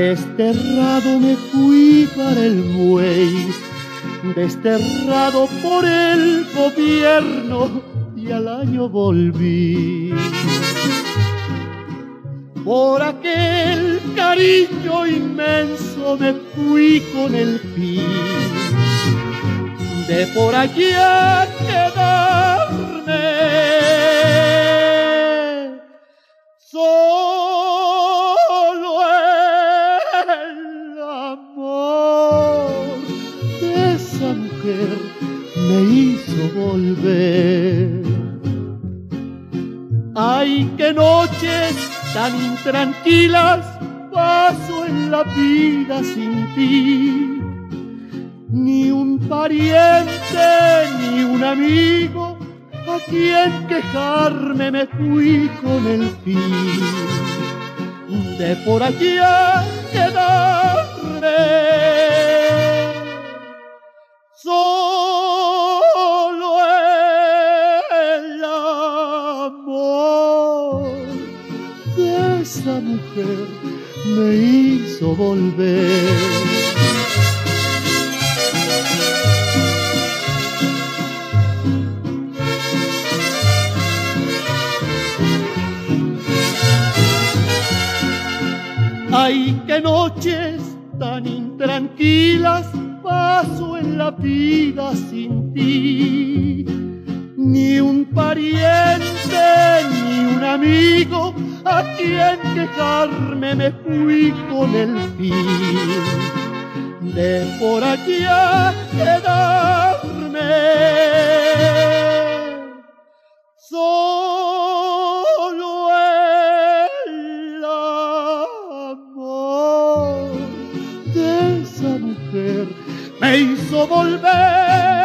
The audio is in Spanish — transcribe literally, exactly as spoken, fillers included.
Desterrado me fui para el buey, desterrado por el gobierno, y al año volví. Por aquel cariño inmenso me fui con el fin de por allí a quedarme. Solo el amor de esa mujer me hizo volver. Ay, qué noches tan intranquilas paso en la vida sin ti. Ni un pariente, ni un amigo a quien quejarme, me fui con el fin de por allí a quedarme. Solo el amor de esa mujer me hizo volver. Ay, qué noches tan intranquilas paso en la vida sin ti. Ni un pariente, ni un amigo a quien quejarme, me fui con el fin de por aquí a quedarme. Solo el amor de esa mujer me hizo volver.